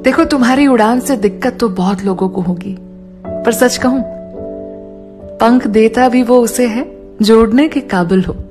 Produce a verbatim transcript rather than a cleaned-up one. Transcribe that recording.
देखो, तुम्हारी उड़ान से दिक्कत तो बहुत लोगों को होगी, पर सच कहूं, पंख देता भी वो उसे है जो उड़ने के काबिल हो।